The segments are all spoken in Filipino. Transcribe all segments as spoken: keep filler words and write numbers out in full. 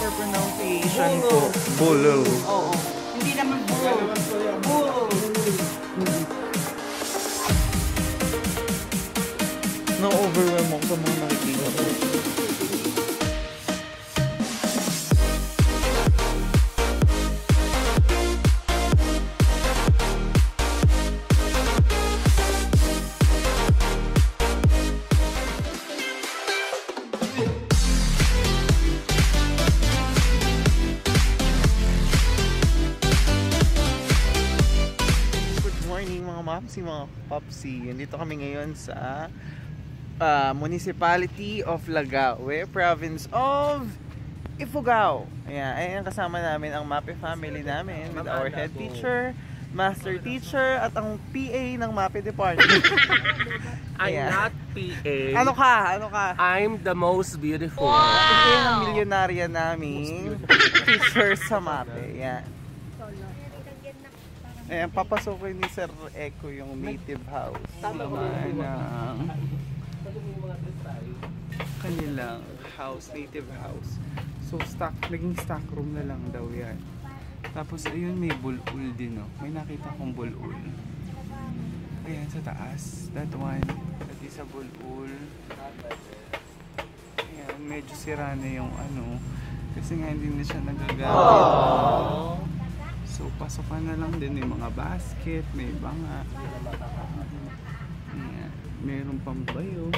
proper pronunciation po. Bolo. Oo. Hindi naman bolo. Bolo. Na-overwhelm ako sa mga nakikita ko. Si mga Popsi, dito kami ngayon sa uh, Municipality of Lagawe, Province of Ifugao. Ayan, ayan kasama namin ang MAPEH Family namin with our head teacher, master teacher, at ang P A ng MAPEH Department. I'm not P A. Ano ka? Ano ka? I'm the most beautiful. Wow! Ito yung ang milyonarya namin teacher sa MAPEH. Ayan. Ayan, papasokin ni Sir Echo yung native house naman ng kanilang house, native house. So, stock, naging stock room na lang daw yan. Tapos, ayun, may bulul din, no? May nakita akong bulul. Ayan, sa taas. That one. That is a bulul. Ayan, medyo sira na yung ano. Kasi nga hindi na siya nagagamit. So, pasokan na lang din yung mga basket, may banga. Ayan. Meron pang bayo.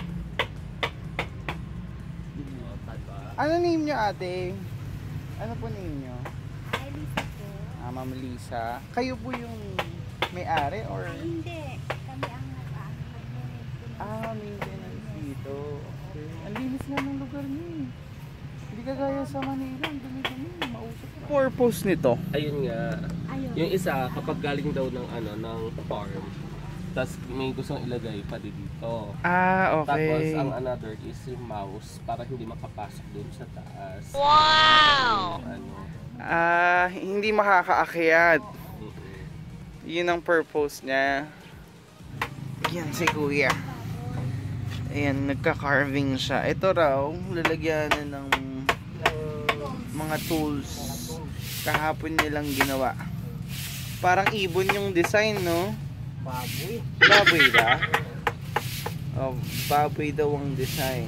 Ano name nyo, ate? Ano po name nyo? Ay, Lisa po. Ah, Ma'am Lisa. Kayo po yung may-ari or? Ay, hindi. Kami ang nag-maintenance. Ah, maintenance dito. Okay. Ang linis nga ng lugar niyo eh. Hindi kagaya sa Manila, ang dumi-dumi, mausap. Purpose nito? Ayun nga. Ayun. Yung isa, kapag galing daw ng ano, ng farm, tapos may gustong ilagay pa dito. Ah, okay. Tapos ang another is yung mouse para hindi makapasok dun sa taas. Wow! Yung, ano, Ah, hindi makakaakyat. mm-mm. Yun ang purpose niya. Yan si Kuya. Ayan, nagka-carving siya. Ito raw, lalagyan na ng mga tools. Kahapon nilang ginawa. Parang ibon yung design, no? Baboy. Baboy ba? Oh, baboy daw ang design.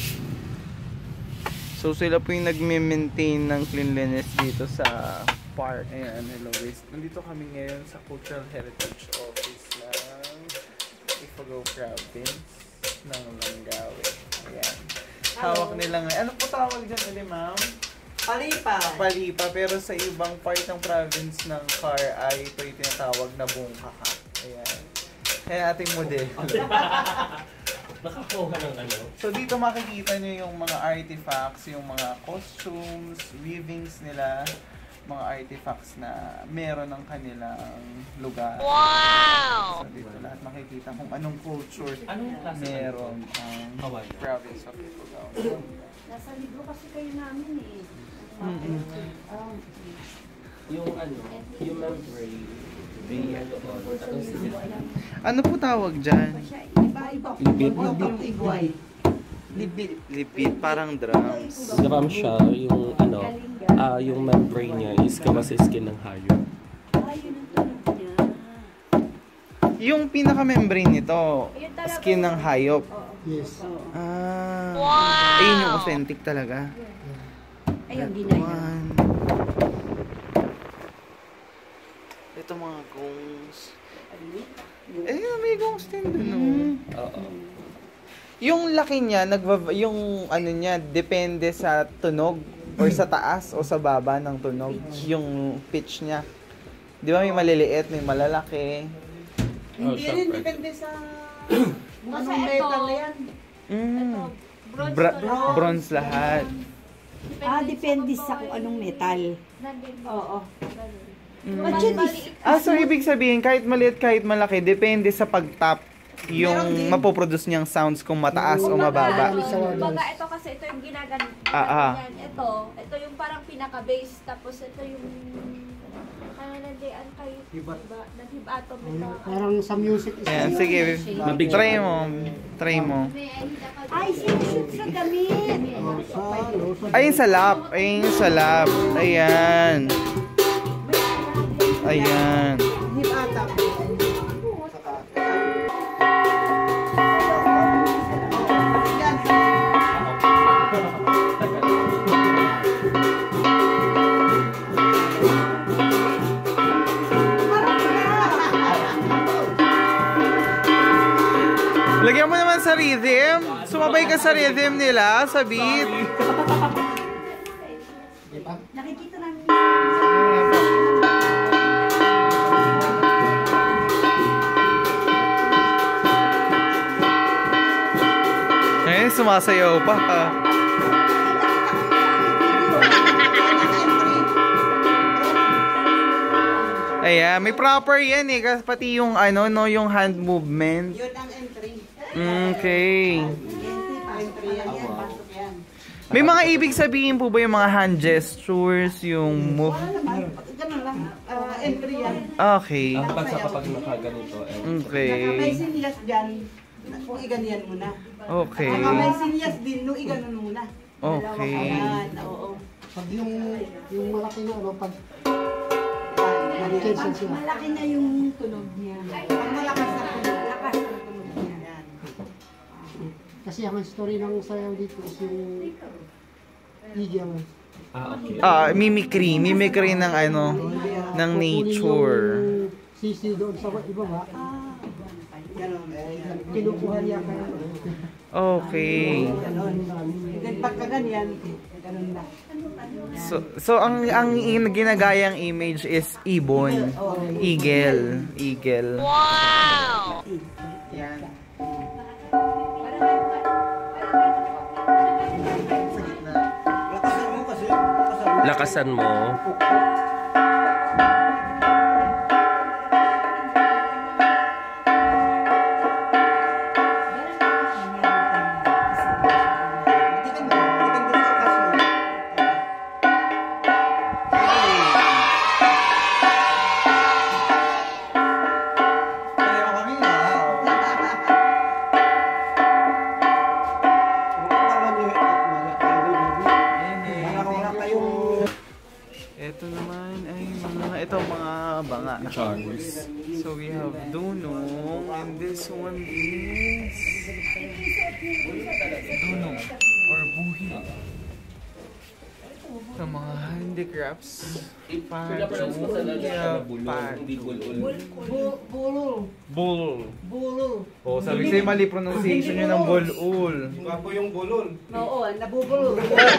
So sila po yung nagme-maintain ng cleanliness dito sa park. Ayan, hello guys. Nandito kami ngayon sa Cultural Heritage Office ng Ifugao Province ng Lagawe. Ayan. Hawak nila ngayon. Ano po tawag dyan ulit, ma'am? Palipa. Palipa. Pero sa ibang part ng province ng car ay ito yung tinatawag na bungkaka. Ayan. Kaya ating model. Nakakuha ng ano? So dito makikita nyo yung mga artifacts, yung mga costumes, weavings nila, mga artifacts na meron ng kanilang lugar. Wow! So dito lahat makikita kung anong culture meron ang province of Ifugao. Nasa libro kasi kayo namin eh. Mm-hmm. Um, Yung ano, yung membrane. Ano po tawag dyan? Lipid. Lipid. Lipid, parang drums. Drum siya, yung ano, ah yung membrane niya is kama sa skin ng hayop. ayun ang tunog niya. Yung pinaka-membrane nito, Ayun talaga. skin ng hayop. Yes. Ah, wow! Ayun yung authentic talaga. Ayun, ginaya. One. Ito mga gongs. Eh, may gongs din dun, no? Oo. Yung laki niya, nagva- yung ano niya, depende sa tunog or sa taas o sa baba ng tunog, yung pitch niya. Di ba may maliliit, may malalaki? Hindi Oh, rin, syempre. depende sa Kasi anong ito, metal na yan. Mm. bronze Bra- to lahat. bronze lahat. Ah, depende sa kung anong metal. Oo. Mm. But yun is, Ah, so ibig sabihin, kahit maliit, kahit malaki, depende sa pag-tap yung mapoproduce niyang sounds kung mataas o mababa. Kumbaga, ito kasi ito yung ginaganit. Ah, ah. Ito, ito yung parang pinaka-base. Tapos ito yung Kaya nandiyan kayo, diba? Nag-hibato mo ito. Parang sa music is Ayan, sige. Try mo. Try mo. ay, sinushoot sa damit. Ayun sa lap. Ayun sa lap. Ayan. Ayan. Lagyan mo naman sa rhythm. Sumabay ka sa rhythm nila, sa beat. Nakikita namin. Ayun, sumasayaw pa. Ayan, may proper yan eh. Kasi pati yung ano, no, yung hand movement. Yun ang entry. Okay. Entry yan, yan. Pasok yan. May mga ibig sabihin po ba yung mga hand gestures, yung move? Ganun lang. Ah, entry yan. Okay. Ang pag sa kapag nakaganito, eh. Okay. May sinyas dyan, kung iganyan muna. Okay. Saka may sinyas din, no, iganon muna. Okay. Ayan, oo. Pag yung, yung malaki na, ano, pag Ayan. malaki na yung tunog niya. Pag malakas na tunog, lakas na tunog niya. Ayan. Kasi ang story ng sayaw dito is yung eagle. Ah, okay. Ah, mimicry. Mimicry ng ano, ng nature. Yung sisi doon sa ibaba, Ganon. kinukuha niya ka. Okay. Ganon. Then pagka ganyan, ganon na. So, so ang ang in- ginagayang image is ibon. Eagle. Eagle. Wow! Yan. Lakasan mo. Ito naman ay mga, ito mga banga. Charms. So we have dunong and this one is dunong or buhi. Sa mga handicrafts. Pinapronounce mo talaga siya na bulong, hindi bulol. Bulol. Bull. Bulol. Oh, sabi ko sa'yo mali pronunciation yun ng bulul. Oo, nabubulol.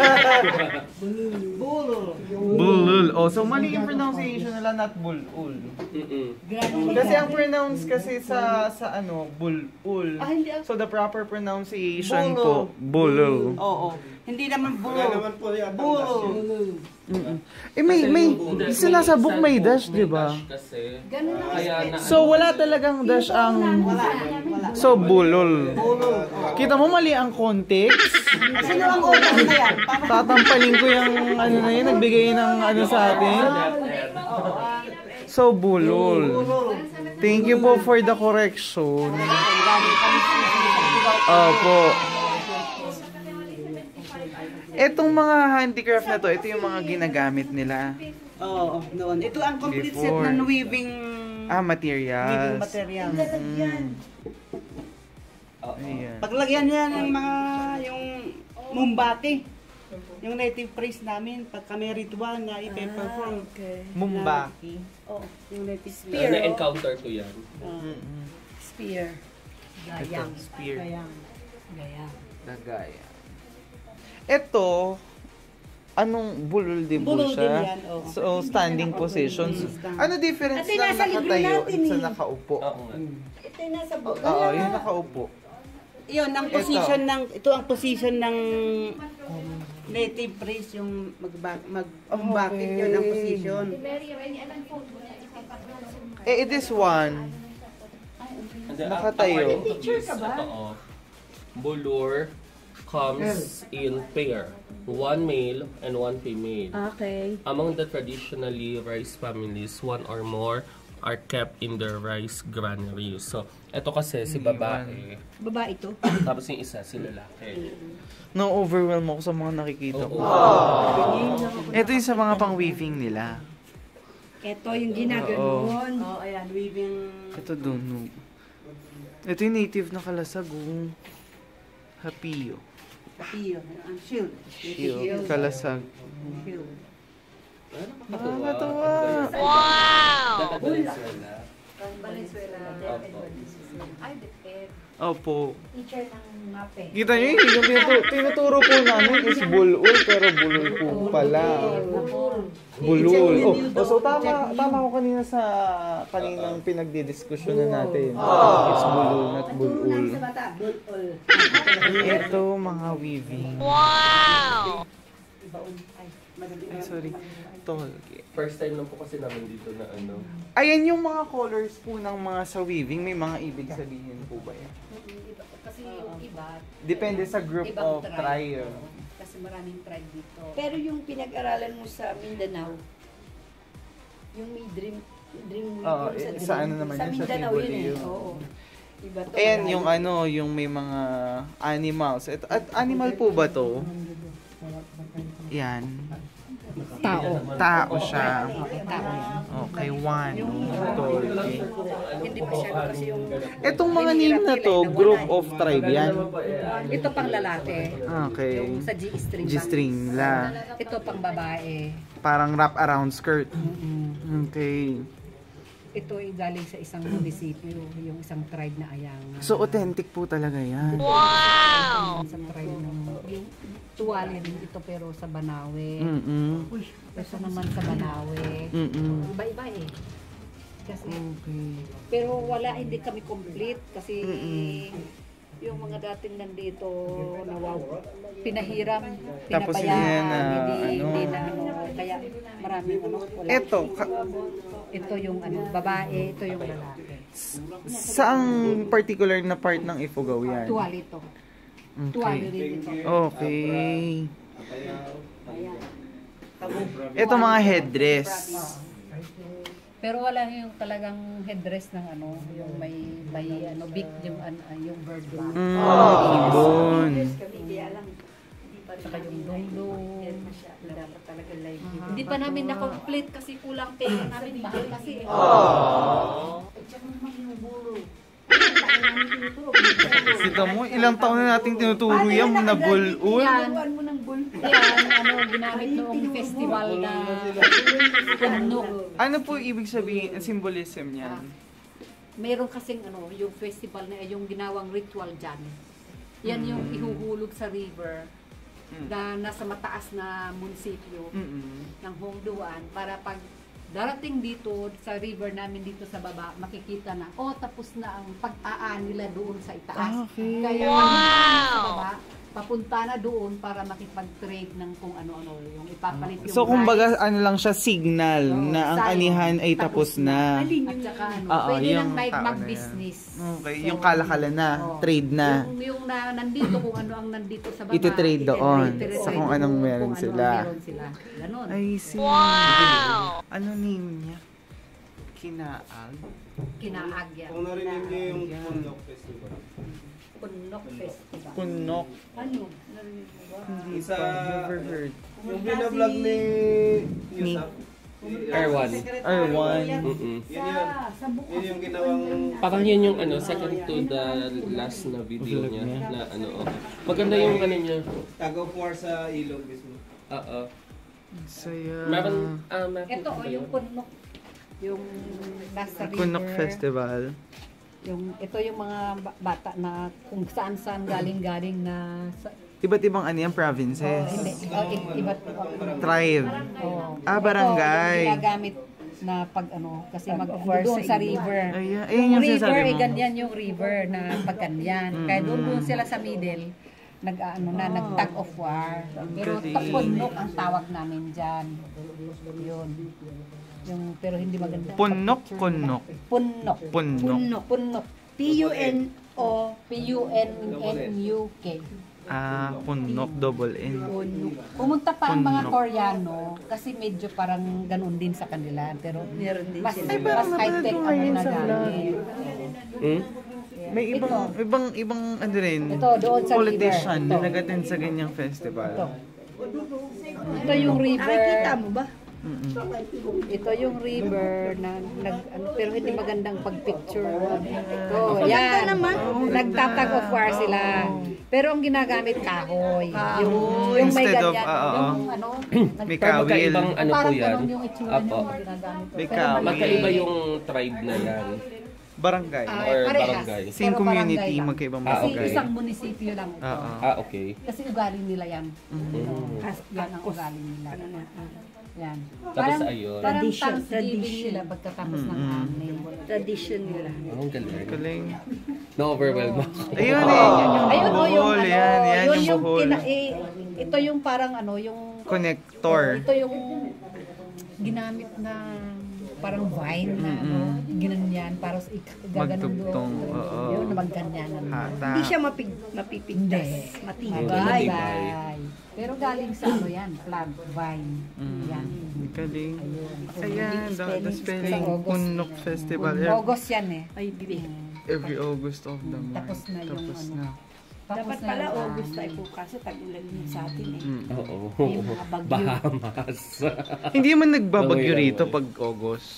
Bulol. Bulul. Oh, so mali yung pronunciation nila, not bulul. Mm-mm. Kasi ang pronounce kasi sa sa ano, bulul. Ah, hindi. So the proper pronunciation Bulul. po, bulul. Oo. Hindi naman bulol. Bulol. Eh may may sinasabok may dash, di ba? Kasi, kaya na, So wala talagang dash ang Wala. Wala. so bulol. Bulol. Kita mo mali ang context. Sino ang utak na yan? Paano? Tatampalin ko yung ano na yun, nagbigay ng ano sa atin. So bulol. Thank you po for the correction. Opo. Etong mga handicraft na to, ito yung mga ginagamit nila. Oo, noon. Ito ang complete set Before. ng weaving Ah, weaving materials. material. Mm. Ayan. Paglagyan niya ng mga yung mumbati. Yung native praise namin pag kami ritual na ipe-perform. Mumbaki. Oo, yung native na- spear. na-encounter ko yan. Mm-mm. Spear. Ito, spear. Gayang. Gayang. Dagaya. Ito, anong bulol din po Bulol din siya? yan, oo. So, standing positions. Ano difference Ito yung ng nasa libro nakatayo natin at sa eh. nakaupo? Oo nga. Ito yung nasa book. Oo, yung nakaupo. Yun, ang position ng, ito ang position ng native praise, yung mag, mag, mumbati. Okay. Yun ang position. Mary, may alam po. Eh, it is one. And then, Nakatayo. ang- ang according to this, ito, oh, bulur, comes in pair. One male and one female. Okay. Among the traditionally rice families, one or more are kept in their rice granaries. So, ito kasi si babae. Babae ito. Tapos yung isa, si lalaki. No-overwhelm ako sa mga nakikita ko. Ito yung sa mga pang-weaving nila. Ito yung ginaganon. Oh, ayan, weaving. Ito doon. No. Ito yung native na kalasag. Oh. Hapio. Kapio. Ang shield. Shield. Kalasag. Shield. Nakakatawa. Wow! Valenzuela. Valenzuela. Ay, depend. Opo. Teacher ng MAPEH. Kita nyo yun, yung tinutu- tinuturo po namin is bulul, pero bulul po pala. Bulul. Oh, oh, so tama, tama ko kanina sa kaninang pinagdidiskusyon na natin. It's bulul, not bulul. Ito, mga weaving. Wow! Ay, sorry. Tol. First time lang po kasi namin dito na ano. Ayan yung mga colors po ng mga sa weaving. May mga ibig sabihin po ba yan? Kasi yung iba, Depende sa group ibang of tribe. tribe. Kasi maraming tribe dito. Pero yung pinag-aralan mo sa Mindanao, yung may dream, dream Oo, yung eh, dream, sa ano naman sa yun, sa Mindanao Tiboli yun eh. yun. Oo. Iba to. Ayan yung ano, yung may mga animals. Ito, at animal po ba to? Yan. Tao. Tao siya. Tao yan. Okay, one. Ito, okay. Hindi pa siya kasi yung... Itong mga name na to, group of tribe yan. Ito pang lalaki. Okay. Yung sa G-string. G-string la. Ito pang babae. Parang wrap around skirt. Mm-mm. Okay. Ito ay galing sa isang munisipyo, yung isang tribe na Ayanga. So, authentic po talaga yan. Wow! Sa tribe ng... Yung tuwali rin ito pero sa Banawe. Mm-mm. Ito naman sa Banawe. Mm-mm. Iba-iba eh. Kasi, Okay. pero wala, hindi kami complete kasi Mm-mm. yung mga dating nandito na wow, pinahiram, Tapos pinapayaan, hindi na, hindi, ano. hindi na ano, kaya maraming ano, wala. Ito, ka- Ito yung ano, babae, ito yung lalaki. saang particular na part ng Ifugao yan? Tuwali ito. Tuwali Okay. rin ito. Okay. Ito mga headdress. Pero wala yung talagang headdress ng ano, yung may may ano big yung an, uh, yung bird back. Mm, ibon. Saka yung dongdong. Dapat talaga live. Hindi pa namin na-complete kasi kulang pera namin, mahal kasi. Sita mo, ilang taon na nating tinuturo yan na bulul. Yan, yan, ano, ginamit noong festival na punok. Ano po ibig sabihin, ang symbolism niyan? Meron kasing ano, yung festival na yung ginawang ritual dyan. Yan yung ihuhulog sa river na nasa mataas na munisipyo Mm-mm. ng Hongduan para pag darating dito sa river namin dito sa baba, makikita na, oh, tapos na ang pag-aan nila doon sa itaas. Okay. Kaya wow! Sa baba, papunta na doon para makipag-trade ng kung ano-ano, yung ipapalit yung So, kumbaga, rice. ano lang siya, signal na ang Sign. anihan ay tapos na. At saka ano, Oo, pwede yung lang mag- tao na mag-business. Okay, So, yung kalakalan na, oo. trade na. Yung, yung na, nandito, kung ano ang nandito sa baba. Ititrade doon, ititrade sa kung doon, anong meron kung ano sila. ang meron sila. Ganon. I see. Wow! Ano name niya? Kinaag? Kinaag yan. Kung narinig niyo yung Punok Festival. Punok Festival. Kunok. Ano? Narinig mo ba? Hindi Isa, pa, never heard. Yung binablog ni Ni Yusap. Erwan. Erwan. Mm-mm. Sa, sa bukas. Yun yung ginawang... Parang yun yung ano, second to the last na video niya. Na ano, oh. Maganda yung ano niya. Tag of War sa ilog mismo. Oo. Saya. Meron, ah, meron. Ito, oh, yung punok. Yung nasa river. Kunok Festival. Yung, ito yung mga ba- bata na kung saan-saan galing-galing na... Sa, Iba't ibang ano yan, oh, provinces. hindi, oh, i- iba't Tribe. oh. Ah, barangay. Ito, yung ginagamit na pag ano, kasi mag doon sa river. Ayan, ayan Yung yung river, sinasabi eh, mo. ganyan yung river na pag ganyan. Kaya doon doon sila sa middle, nag ano na nag-tag of war. Pero galing. punok ang tawag namin diyan. Yun. Yung pero hindi maganda. Punok, kunok. Punok. Punok. Punok. Punok. P U N O P U N N U K. Ah, punok, double N. Punok. Pumunta pa ang mga Punok. Koreano kasi medyo parang ganun din sa kanila. Pero Meron din mas, sila. mas high-tech ang ngayon sa ginagamit. Hmm? May ibang, ibang, ibang, ano rin, Ito, doon sa politician river. na Ito. nag-attend sa ganyang festival. Ito. Ito yung river. Nakikita mo ba? Mm-mm. Ito yung river na nag ano, pero hindi magandang pagpicture. Ito, yan. Nagtatag of war sila. Pero ang ginagamit kahoy. Yung, yung may Instead of, ganyan. ah, oo. yung ano, May Pero kawil. magkaibang ano po parang yan? ganun yung itsura Apo. niyo ginagamit. May Pero kawil. Magkaiba yung tribe na yan. Barangay. Ah, Or parehas. barangay. Same Pero community, barangay lang. magkaibang Ah, Kasi okay. isang munisipyo lang ito. Oo. Ah, okay. Kasi ugali nila yan. Mm. Kas- Yan ang ugali nila. Yan. Tapos ayun. Parang Tradition, Thanksgiving tradition. nila pagkatapos ng Mm-mm. amin. Tradition nila. Oh, ang galing. Galing. Na-overwhelm ako. Ayun eh, yun yung Ayun o yung buhol. ano, Yan, yan yun yung yung buhol. kina, eh, ito yung parang ano, yung Connector. ito yung ginamit na parang vine na ano, ginanyan para sa ik- gaganon Magtugtong, doon. oo. Yun, na magganyan. Ano. Hata. Hindi siya mapig, mapipigtas. Hindi. Matibay. Matibay. Pero galing sa ano yan, plant, vine. Mm. Yan. Galing. Ayun. Ayan, the, the spelling, Sa August. Punok Festival. August yan eh. Ay, bibi. Every August of the month. Tapos na yung Tapos ano. na. Tapos Dapat na pala yung, August ah, tayo po kasi tag-ulan yun sa atin eh. Mm. Oo. Yung mga bagyo. Bahamas. Hindi man nagbabagyo Langoy, rito langoy. pag August.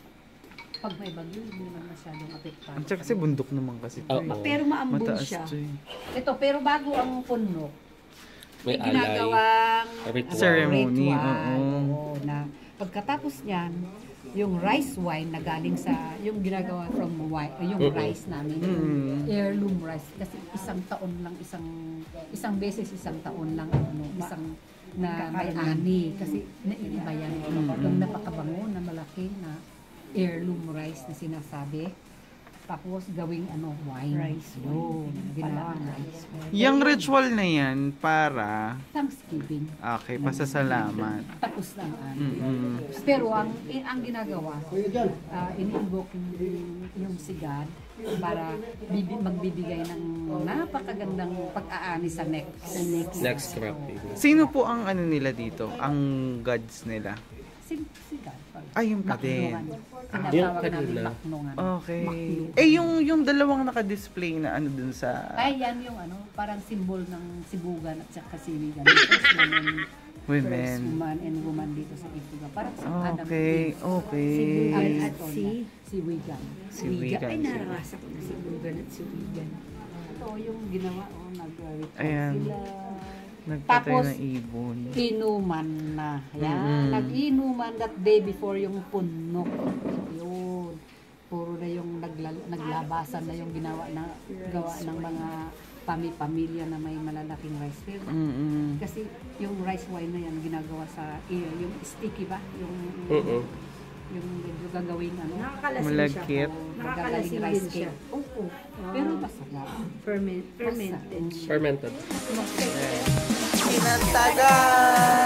Pag may bagyo, hindi naman masyadong apektado. At saka kasi bundok naman kasi ito. Oo. eh. Pero maambon Mataas siya. to eh. Ito, pero bago ang punok, May may alay. ginagawang Ritual. Ceremony, ritual, oo. oo, na pagkatapos niyan, yung rice wine na galing sa, yung ginagawa from wine, yung Mm-mm. rice namin, Mm. heirloom rice, kasi isang taon lang, isang isang beses, isang taon lang, ano, isang na may ani, kasi naiiba yan. Yung napakabango na malaki na heirloom rice na sinasabi, tapos gawing ano, wine. Rice Yun, ginawang rice wine. Yung ritual na yan para, Thanksgiving. okay, pasasalamat. Tapos lang ano. Mm-mm. Pero ang i- ang ginagawa, uh, ini-invoke yung, yung si God para bibi, magbibigay ng napakagandang pag-aani sa next. Sa next. Next cropping. Sino po ang ano nila dito? Ang gods nila? Si, si God. Ay, yung pa din. Baknungan. Yung Tinatawag namin kanina. baknungan. Okay. Eh, yung yung dalawang naka-display na ano dun sa... Ay, yan yung ano, parang symbol ng sibugan at saka siwigan. First woman, first Women. woman and woman dito sa Ifugao. Parang sa Adam and Okay, Eve. okay. Sibugan At si siwigan. Si Wigan. Wigan. Ay, naranasan ko na si Wigan at si Wigan. Ito yung ginawa, oh, nag-ritual Ayan. sila. Nagpatay Tapos, ng ibon. Inuman na. Yan. Mm-mm. Nag-inuman that day before yung punok. Yun. Puro na yung nagla- naglabasan na yung ginawa na gawa ng mga pami-pamilya na may malalaking rice field. Mm-mm. Kasi yung rice wine na yan ginagawa sa eh, yung sticky ba? Yung Oo. yung medyo gagawing ano. Nakakalasing Malagkit. siya. o Nakakalasing gagaling din rice siya. cake. Oo. Pero masarap. Ferment, fermented siya. Fermented. Pinatagan!